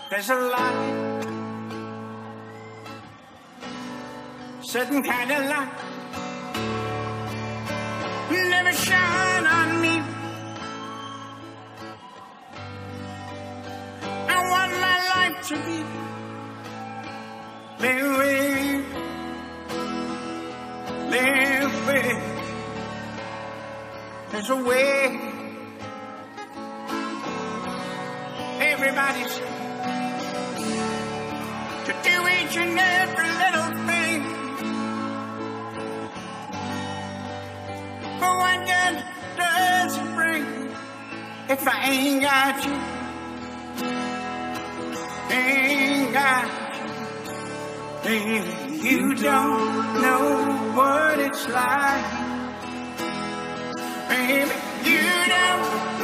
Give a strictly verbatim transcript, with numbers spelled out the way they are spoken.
There's a light, certain kind of light, never shine on me. I want my life to be live with, live with. There's a way. Everybody's to do each and every little thing. But what good does it bring if I ain't got you? Ain't got you. Baby, you don't know what it's like. Baby, you don't